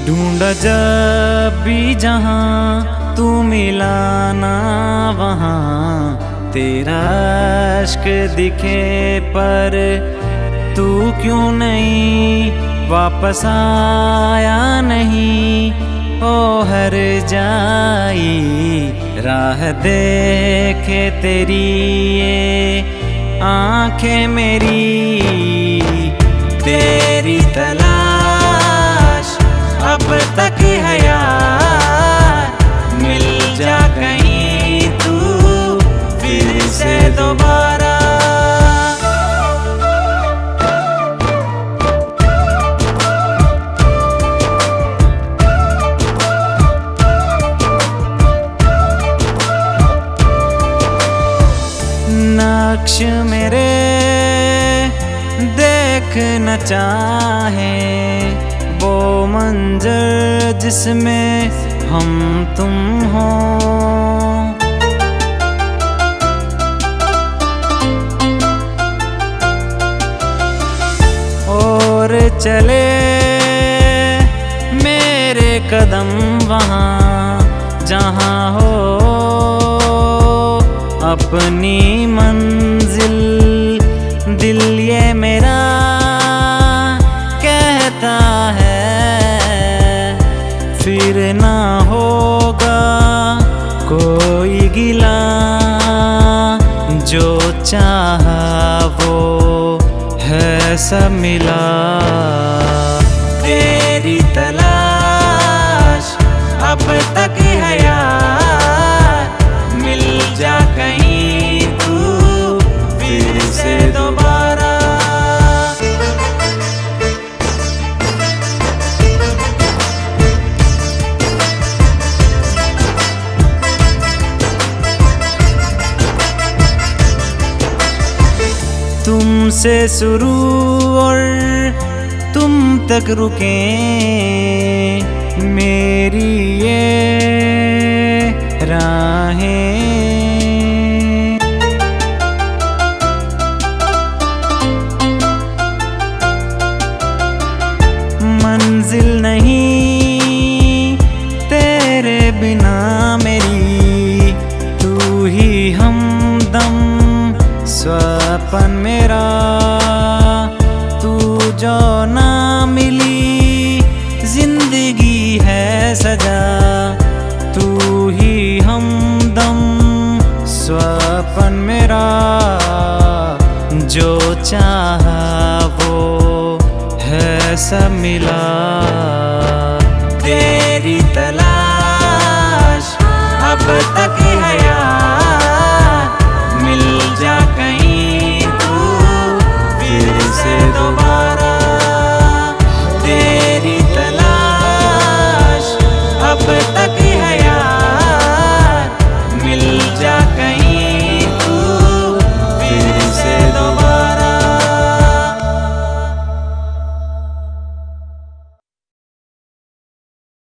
ढूंढा जब भी जहां तू मिला ना वहां, तेरा इश्क दिखे पर तू क्यों नहीं वापस आया नहीं। ओ हर जाई राह देखे तेरी ये आंखें मेरी, तेरी तलाश अब तक है यार, मिल जा कहीं तू फिर से दोबारा। नक्श मेरे देखना चाहे वो मंजर जिसमें हम तुम हो, और चले मेरे कदम वहाँ जहाँ हो अपनी मंजिल। दिल ये मेरा कहता है फिर ना होगा कोई गिला, जो चाहा वो है सब मिला। तेरी तलाश अब तक है यार, मिल जा कहीं तू फिर से दोबारा। तुमसे शुरू और तुम तक रुके मेरी ये राहें, मंजिल नहीं तेरे बिना मेरी, तू ही हमदम स्वपन मेरा। तू जो ना मिली जिंदगी है सजा, तू ही हमदम स्वपन मेरा। जो चाहा वो है सब मिला। तेरी तलाश अब तक है यार,